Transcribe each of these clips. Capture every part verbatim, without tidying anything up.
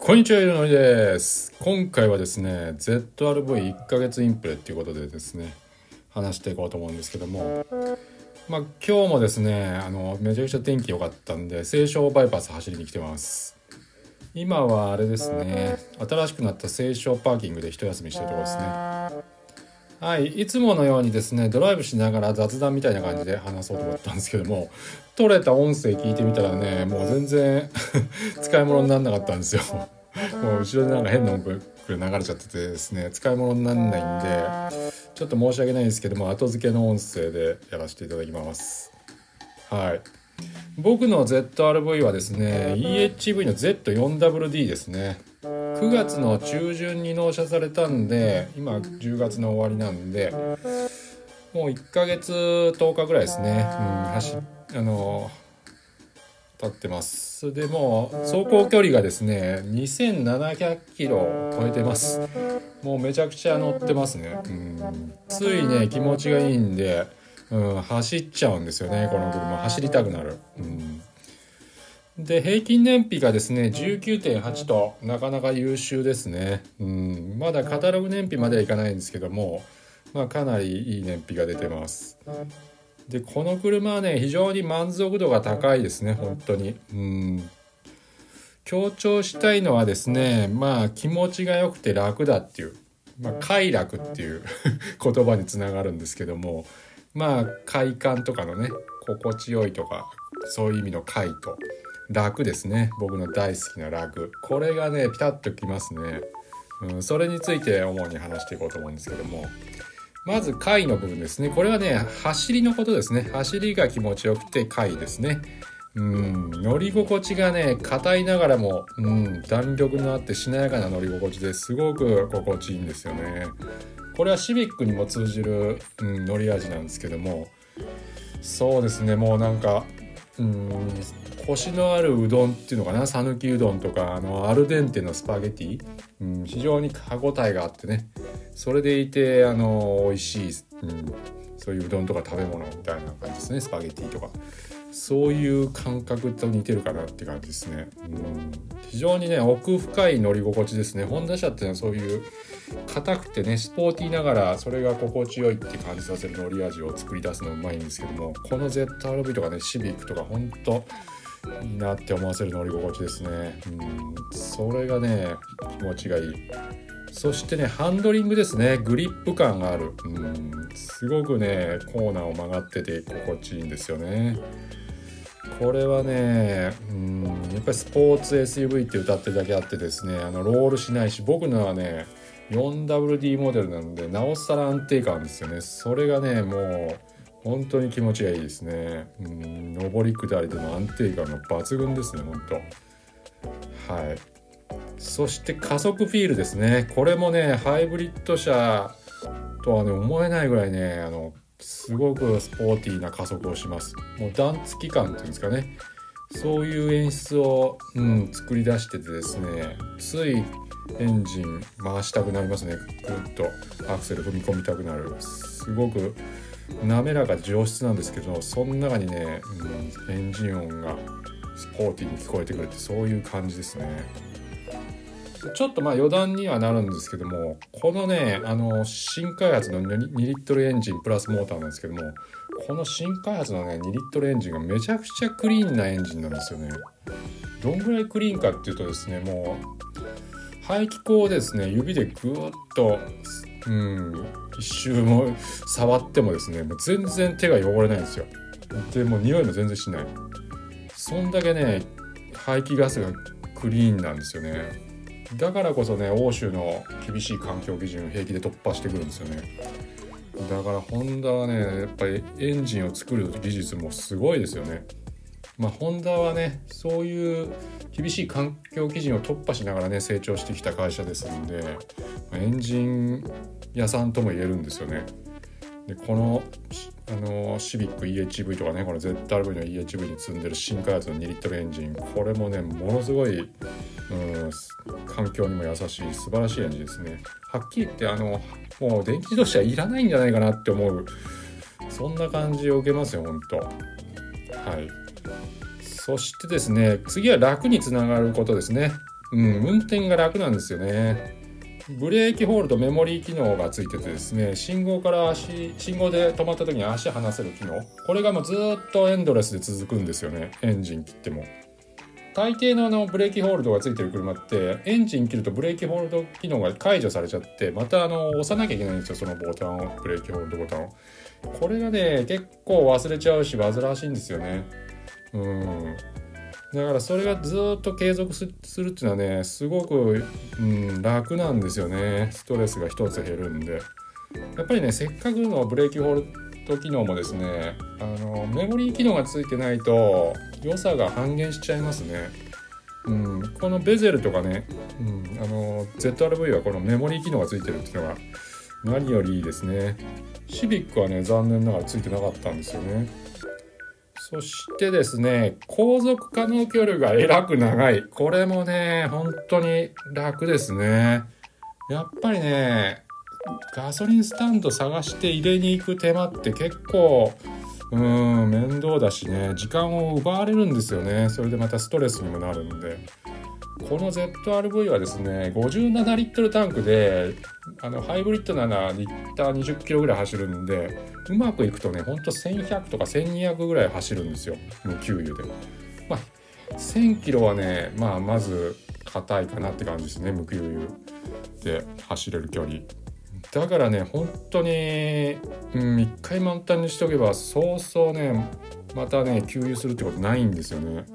こんにちは、ゆうのりです。今回はですね ゼットアールブイいっ ヶ月インプレっていうことでですね話していこうと思うんですけども、まあ今日もですねあのめちゃくちゃ天気良かったんで西湘バイパス走りに来てます。今はあれですね、新しくなった西湘パーキングで一休みしてるところですね。はい、いつものようにですねドライブしながら雑談みたいな感じで話そうと思ったんですけども、撮れた音声聞いてみたらねもう全然使い物にならなかったんですよ。もう後ろでなんか変な音楽流れちゃっててですね使い物にならないんでちょっと申し訳ないんですけども後付けの音声でやらせていただきます。はい、僕の ゼットアールブイ はですね イーエイチブイ の ゼットフォーダブリューディー ですね。くがつの中旬に納車されたんで今じゅうがつの終わりなんでもういっかげつとおかぐらいですね、うん、走あの経ってます。でも走行距離がですねにせんななひゃくキロを超えてます。もうめちゃくちゃ乗ってますね、うん、ついね気持ちがいいんで、うん、走っちゃうんですよね。この車走りたくなる、うんで平均燃費がですね じゅうきゅうてんはち となかなか優秀ですね、うん、まだカタログ燃費まではいかないんですけども、まあ、かなりいい燃費が出てます。でこの車はね非常に満足度が高いですね本当に、うん、強調したいのはですねまあ気持ちが良くて楽だっていう、まあ、快楽っていう言葉につながるんですけども、まあ快感とかのね心地よいとかそういう意味の快と楽ですね。僕の大好きな楽、これがねピタッときますね、うん、それについて主に話していこうと思うんですけども、まず快の部分ですね。これはね走りのことですね。走りが気持ちよくて快ですね。うん乗り心地がね硬いながらも、うん、弾力のあってしなやかな乗り心地ですごく心地いいんですよね。これはシビックにも通じる、うん、乗り味なんですけども、そうですねもうなんかうんコシのあるうどんっていうのかな、讃岐うどんとかあのアルデンテのスパゲティ、うん、非常に歯ごたえがあってねそれでいてあの美味しい、うん、そういううどんとか食べ物みたいな感じですね。スパゲティとかそういう感覚と似てるかなって感じですね、うん、非常にね奥深い乗り心地ですね。ホンダ車っていうのはそういう硬くてねスポーティーながらそれが心地よいって感じさせる乗り味を作り出すのうまいんですけども、この ゼットアールブイ とかねシビックとかほんといいなって思わせる乗り心地ですね。うんそれがね気持ちがいい。そしてねハンドリングですね。グリップ感がある、うんすごくねコーナーを曲がってて心地いいんですよね。これはねうんやっぱりスポーツ エスユーブイ って歌ってるだけあってですねあのロールしないし、僕のはね フォーダブリューディー モデルなのでなおさら安定感ですよね。それがねもう本当に気持ちがいいですね。うん上り下りでの安定感が抜群ですね本当。はい、そして加速フィールですね。これもねハイブリッド車とはね思えないぐらいねあのすごくスポーティーな加速をします。もう段付き感っていうんですかね、そういう演出を、うん、作り出しててですねついエンジン回したくなりますね。グッとアクセル踏み込みたくなる。すごく滑らか上質なんですけどその中にね、うん、エンジン音がスポーティーに聞こえてくるってそういう感じですね。ちょっとまあ余談にはなるんですけども、このねあの新開発のにリットルエンジンプラスモーターなんですけども、この新開発のねにリットルエンジンがめちゃくちゃクリーンなエンジンなんですよね。どんぐらいクリーンかっていうとですねもう排気口をですね指でぐーっと、うん、一周も触ってもですねもう全然手が汚れないんですよ。でもう匂いも全然しない。そんだけね排気ガスがクリーンなんですよね。だからこそね欧州の厳しい環境基準を平気で突破してくるんですよね。だからホンダはねやっぱりエンジンを作る技術もすごいですよね。まあホンダはねそういう厳しい環境基準を突破しながらね成長してきた会社ですのでエンジン屋さんとも言えるんですよね。でこのあのシビック イーエイチブイ とかねこの ゼットアールブイ の イーエイチブイ に積んでる新開発のにリットルエンジン、これもねものすごい、うん、環境にも優しい素晴らしいエンジンですね。はっきり言ってあのもう電気自動車いらないんじゃないかなって思うそんな感じを受けますよ本当。はい。そしてですね次は楽につながることですね。 うん、運転が楽なんですよね。ブレーキホールドメモリー機能がついててですね、信号から足信号で止まった時に足離せる機能、これがもうずっとエンドレスで続くんですよね。エンジン切っても。大抵のあのブレーキホールドがついてる車ってエンジン切るとブレーキホールド機能が解除されちゃって、またあの押さなきゃいけないんですよ、そのボタンを、ブレーキホールドボタンを。これがね結構忘れちゃうし煩わしいんですよね。うんだからそれがずっと継続するっていうのはねすごく、うん、楽なんですよね。ストレスが一つ減るんで、やっぱりねせっかくのブレーキホールド機能もですね、あのメモリー機能がついてないと良さが半減しちゃいますね。うん、このベゼルとかね、うん、あの ゼットアールブイ はこのメモリー機能がついてるっていうのが何よりいいですね。シビックはね残念ながらついてなかったんですよね。そしてですね、航続可能距離がえらく長い。これもね、本当に楽ですね。やっぱりね、ガソリンスタンド探して入れに行く手間って結構、うーん、面倒だしね、時間を奪われるんですよね。それでまたストレスにもなるんで。この ゼットアールブイ はですね、ごじゅうななリットルタンクで、あのハイブリッドならリッターにじゅっキロぐらい走るんで、うまくいくとねほんとせんひゃくとかせんにひゃくぐらい走るんですよ、無給油で。まあせんキロはね、まあまず硬いかなって感じですね、無給油で走れる距離だからね、本当に、うん、一回満タンにしておけばそうそうねまたね給油するってことないんですよね。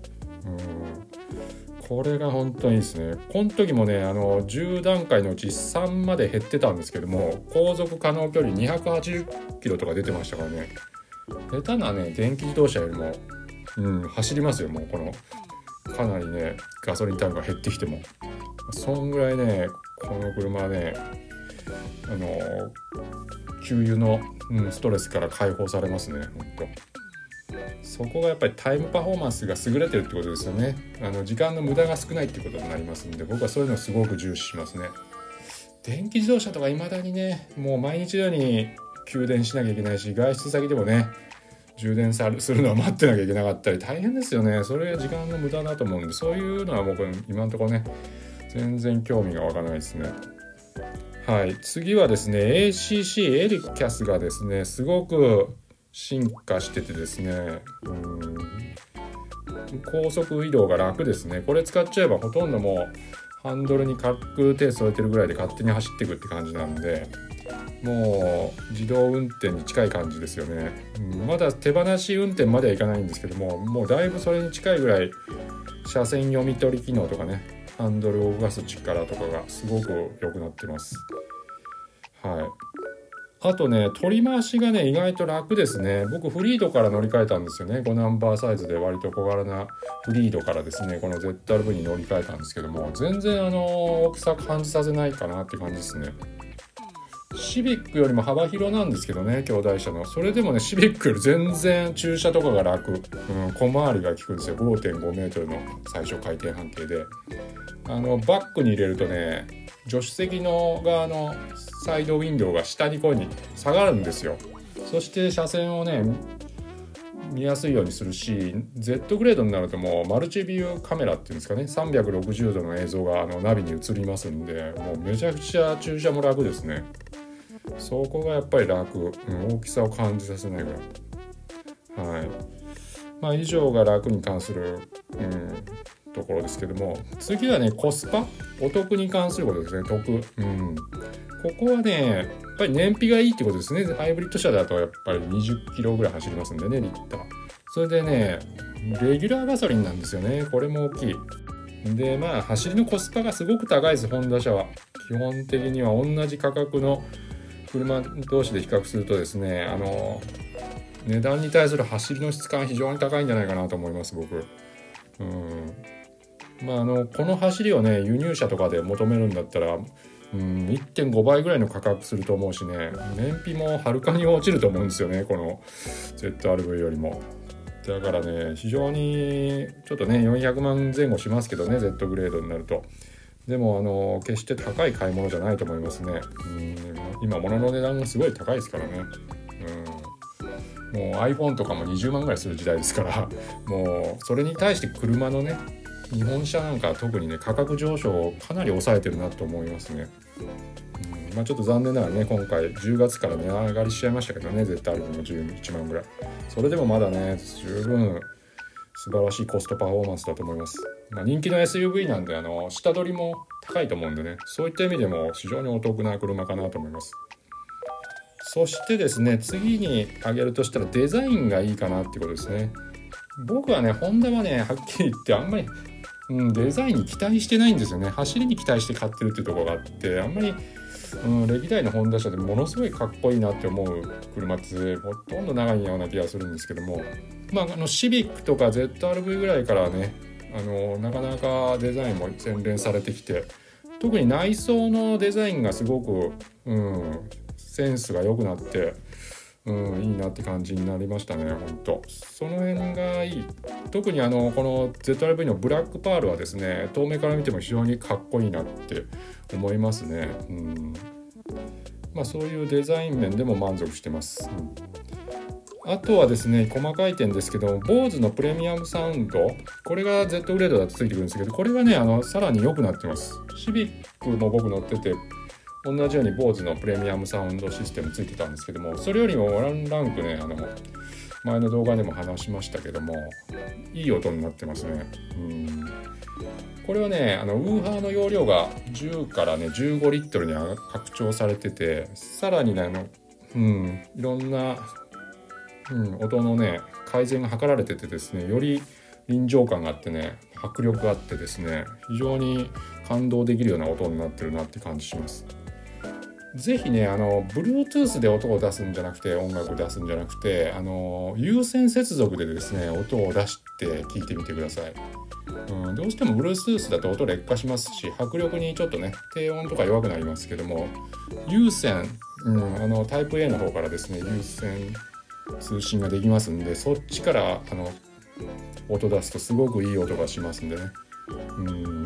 うんこれが本当にいいですね。この時もね、あのじゅう段階のうちさんまで減ってたんですけども、航続可能距離にひゃくはちじゅっキロとか出てましたからね。下手なね電気自動車よりも、うん、走りますよ。もうこのかなりねガソリンタンクが減ってきても、そんぐらいねこの車はね、あの給油の、うん、ストレスから解放されますね。本当そこがやっぱりタイムパフォーマンスが優れてるってことですよね。あの時間の無駄が少ないってことになりますんで、僕はそういうのをすごく重視しますね。電気自動車とか未だにね、もう毎日のように給電しなきゃいけないし、外出先でもね充電するのを待ってなきゃいけなかったり大変ですよね。それが時間の無駄だと思うんで、そういうのは僕今のところね全然興味が湧かないですね。はい、次はですね エーシーシー エリキャスがですねすごく進化しててですね、うん高速移動が楽ですね。これ使っちゃえばほとんどもうハンドルに軽く手添えてるぐらいで勝手に走っていくって感じなんで、もう自動運転に近い感じですよね。うん、まだ手放し運転まではいかないんですけども、もうだいぶそれに近いぐらい車線読み取り機能とかね、ハンドルを動かす力とかがすごく良くなってます。はい。あとね取り回しがね意外と楽ですね。僕フリードから乗り換えたんですよね。ごナンバーサイズで割と小柄なフリードからですねこの ゼットアールブイ に乗り換えたんですけども、全然あの大きさ感じさせないかなって感じですね。シビックよりも幅広なんですけどね、兄弟車の。それでもねシビックより全然駐車とかが楽、うん、小回りが利くんですよ。 ごてんごメートルの最小回転半径で、あのバックに入れるとね助手席の側のサイドウィンドウが下にこういう風に下がるんですよ。そして車線をね見やすいようにするし、 Z グレードになるともうマルチビューカメラっていうんですかね、さんびゃくろくじゅうどの映像があのナビに映りますんで、もうめちゃくちゃ駐車も楽ですね。そこがやっぱり楽、うん、大きさを感じさせないぐらい。はい。まあ以上が楽に関する、うんところですけども、次はねコスパ、お得に関することですね。得、うん、ここはねやっぱり燃費がいいってことですね。ハイブリッド車だとやっぱりにじゅっキロぐらい走りますんでね、リッター。それでねレギュラーガソリンなんですよね。これも大きい。でまあ走りのコスパがすごく高いです。ホンダ車は基本的には同じ価格の車同士で比較するとですね、あの値段に対する走りの質感非常に高いんじゃないかなと思います、僕。うんまあ、あのこの走りをね輸入車とかで求めるんだったら、うん、いってんごばいぐらいの価格すると思うしね、燃費もはるかに落ちると思うんですよね、この ゼットアールブイ よりも。だからね非常にちょっとねよんひゃくまんぜん後しますけどね、 Z グレードになると。でもあの決して高い買い物じゃないと思いますね。うん今物の値段がすごい高いですからね。うんもう iPhone とかもにじゅうまんぐらいする時代ですから、もうそれに対して車のね日本車なんか特にね価格上昇をかなり抑えてるなと思いますね。うん、まあちょっと残念ながらね今回じゅうがつから値上がりしちゃいましたけどね、 ゼットアールブイ もじゅういちまんぐらい。それでもまだね十分素晴らしいコストパフォーマンスだと思います。まあ、人気の エスユーブイ なんであの下取りも高いと思うんでね、そういった意味でも非常にお得な車かなと思います。そしてですね、次に挙げるとしたらデザインがいいかなっていうことですね。僕はねホンダはねはっきり言ってあんまり、うん、デザインに期待してないんですよね。走りに期待して買ってるっていうところがあって、あんまり、うん、歴代のホンダ車でものすごいかっこいいなって思う車ってほとんど長いような気がするんですけども、まあ、あのシビックとか ゼットアールブイ ぐらいからはねあのなかなかデザインも洗練されてきて、特に内装のデザインがすごく、うん、センスが良くなって、うん、いいなって感じになりましたね。本当その辺がいい。特にあのこの ゼットアールブイ のブラックパールはですね、遠目から見ても非常にかっこいいなって思いますね。うん、まあそういうデザイン面でも満足してます。うん、あとはですね細かい点ですけど、BOSE のプレミアムサウンド、これが Z グレードだとついてくるんですけど、これがねあのさらに良くなってます。シビックも僕乗ってて同じように BOSE のプレミアムサウンドシステムついてたんですけども、それよりもワンランクねあの前の動画でも話しましたけどもいい音になってますね。うん、これはねあのウーハーの容量がじゅうからねじゅうごリットルに拡張されてて、さらにねあの、うん、いろんな、うん、音のね改善が図られててですね、より臨場感があってね迫力があってですね、非常に感動できるような音になってるなって感じします。ぜひねあの Bluetooth で音を出すんじゃなくて音楽を出すんじゃなくてあの有線接続でですね音を出して聞いてみてください。うん、どうしても Bluetooth だと音劣化しますし迫力にちょっとね低音とか弱くなりますけども、有線、うん、あのタイプ A の方からですね有線通信ができますんで、そっちからあの音出すとすごくいい音がしますんでね。うん、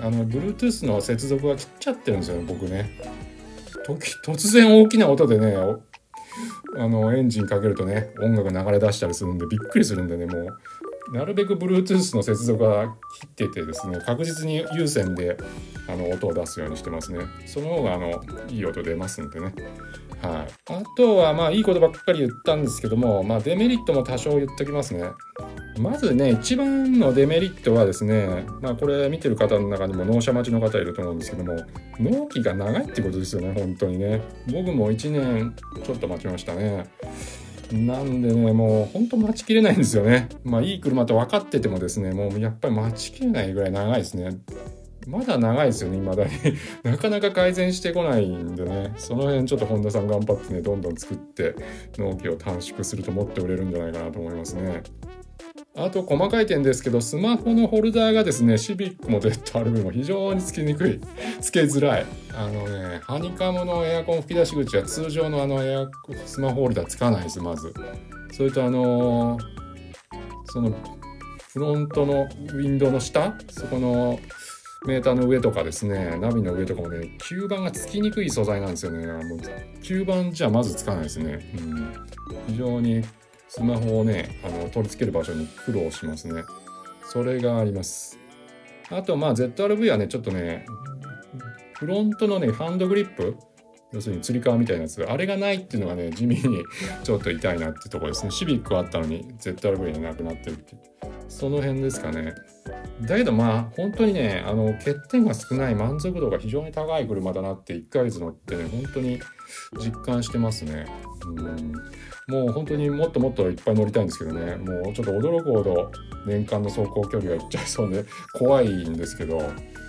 あの Bluetooth の接続は切っちゃってるんですよね僕ね。突然大きな音でねあのエンジンかけるとね音楽流れ出したりするんでびっくりするんでね、もうなるべく Bluetooth の接続は切っててですね、確実に有線であの音を出すようにしてますね。その方があのいい音出ますんでね。はい、あとはまあいいことばっかり言ったんですけども、まあ、デメリットも多少言っときますね。まずね一番のデメリットはですね、まあこれ見てる方の中にも納車待ちの方いると思うんですけども、納期が長いってことですよね。本当にね僕もいちねんちょっと待ちましたね。なんでねもう本当待ちきれないんですよね。まあいい車と分かっててもですね、もうやっぱり待ちきれないぐらい長いですね。まだ長いですよね未だになかなか改善してこないんでね、その辺ちょっと本田さん頑張ってねどんどん作って納期を短縮するともっと売れるんじゃないかなと思いますね。あと細かい点ですけど、スマホのホルダーがですねシビックも ゼットアールブイ も非常につけにくいつけづらい。あのねハニカムのエアコン吹き出し口は通常のあのエアスマホホルダーつかないです。まずそれとあのー、そのフロントのウィンドウの下、そこのメーターの上とかですねナビの上とかもね吸盤がつきにくい素材なんですよね。もう吸盤じゃまずつかないですね。うん、非常にスマホをねあの取り付ける場所に苦労しますね。それがあります。あとまあ ゼットアールブイ はねちょっとねフロントのねハンドグリップ、要するにつり革みたいなやつ、あれがないっていうのがね地味にちょっと痛いなってところですね。シビックはあったのに ゼットアールブイ になくなってるっていう、その辺ですかね。だけどまあ本当にねあの欠点が少ない満足度が非常に高い車だなっていっかげつ乗ってね本当に実感してますね。うん、もう本当にもっともっといっぱい乗りたいんですけどね、もうちょっと驚くほど年間の走行距離がいっちゃいそうで怖いんですけど、うん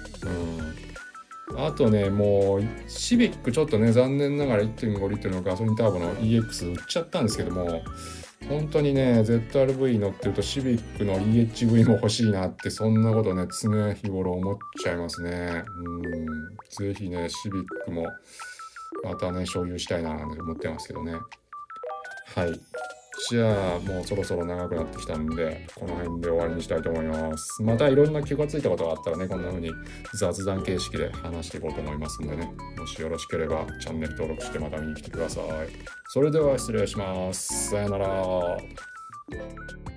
、あとねもうシビックちょっとね残念ながら いってんご リットルのガソリンターボの イーエックス 売っちゃったんですけども、本当にね ゼットアールブイ 乗ってるとシビックの イーエイチブイ も欲しいなって、そんなことね常日頃思っちゃいますね。うん、ぜひねシビックもまたね所有したいななんて思ってますけどね。はい、じゃあもうそろそろ長くなってきたんでこの辺で終わりにしたいと思います。またいろんな気がついたことがあったらねこんな風に雑談形式で話していこうと思いますんでね、もしよろしければチャンネル登録してまた見に来てください。それでは失礼します。さよなら。